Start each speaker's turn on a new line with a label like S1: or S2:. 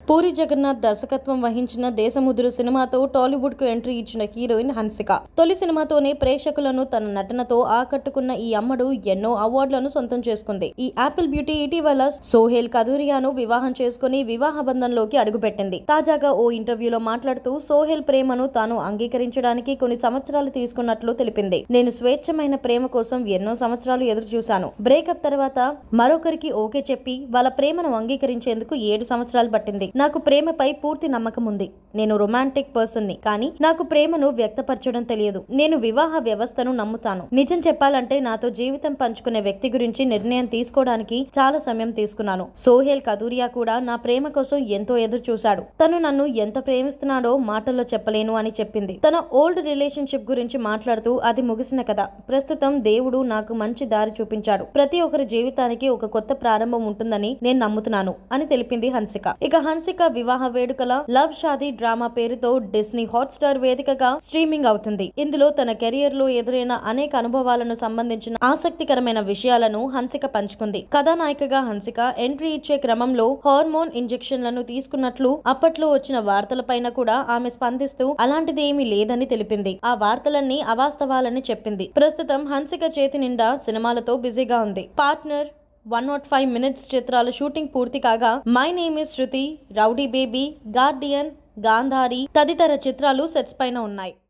S1: పూరి జగన్నాథ్ దర్శకత్వం వహించిన దేశముద్రు సినిమాతో టాలీవుడ్ కు ఎంట్రీ ఇచ్చిన హీరోయిన్ హన్సిక. తొలి సినిమాతోనే ప్రేక్షకులను తన నటనతో ఆకట్టుకున్న ఈ అమ్మడు ఎన్నో అవార్డులను సొంతం చేసుకుంది. ఈ యాపిల్ బ్యూటీ ఇటీవల సోహెల్ కదూరియాను వివాహం చేసుకుని వివాహ బంధంలోకి అడుగుపెట్టింది. తాజాగా ఓ ఇంటర్వ్యూలో మాట్లాడుతూ సోహెల్ ప్రేమను తాను అంగీకరించడానికి కొన్ని సంవత్సరాలు తీసుకున్నట్లు తెలిపింది. నేను స్వేచ్ఛమైన ప్రేమ కోసం ఎన్నో సంవత్సరాలు ఎదురు చూశాను. బ్రేకప్ తర్వాత మరొకరికి ఓకే చెప్పి వాళ్ళ ప్రేమను అంగీకరించేందుకు 7 సంవత్సరాలు పట్టింది. నాకు ప్రేమపై పూర్తి నమ్మకం ఉంది. నేను రొమాంటిక్ పర్సన్ ని, కానీ నాకు ప్రేమను వ్యక్తపరచడం తెలియదు. నేను వివాహ వ్యవస్థను నమ్ముతాను. నిజం చెప్పాలంటే నాతో జీవితం పంచుకునే వ్యక్తి గురించి నిర్ణయం తీసుకోవడానికి చాలా సమయం తీసుకున్నాను. సోహెల్ కదూరియా కూడా నా ప్రేమ కోసం ఎంతో ఎదురు చూశాడు. తను నన్ను ఎంత ప్రేమిస్తున్నాడో మాటల్లో చెప్పలేను అని చెప్పింది. తన ఓల్డ్ రిలేషన్షిప్ గురించి మాట్లాడుతూ అది ముగిసిన కథ. ప్రస్తుతం దేవుడు నాకు మంచి దారి చూపించాడు. ప్రతి ఒక్కరి జీవితానికి ఒక కొత్త ప్రారంభం ఉంటుందని నేను నమ్ముతున్నాను అని తెలిపింది హన్సిక. ఇక హన్సిక వివాహ వేడుకల లవ్ షాదీ డ్రామా పేరుతో డిస్నీ హాట్స్టార్ వేదికగా స్ట్రీమింగ్ అవుతుంది. ఇందులో తన కెరియర్ లో ఎదురైన అనేక అనుభవాలను సంబంధించిన ఆసక్తికరమైన విషయాలను హన్సిక పంచుకుంది. కథానాయికగా హన్సిక ఎంట్రీ ఇచ్చే క్రమంలో హార్మోన్ ఇంజెక్షన్లను తీసుకున్నట్లు అప్పట్లో వచ్చిన వార్తలపైన కూడా ఆమె స్పందిస్తూ అలాంటిది ఏమీ లేదని తెలిపింది. ఆ వార్తలన్నీ అవాస్తవాలని చెప్పింది. ప్రస్తుతం హన్సిక చేతి నిండా సినిమాలతో బిజీగా ఉంది. పార్ట్నర్, 105 మినిట్స్ చిత్రాల షూటింగ్ పూర్తి కాగా my name is Shruti, rowdy baby, guardian, Gandhari తదితర చిత్రాలు సెట్స్ పైన ఉన్నాయి.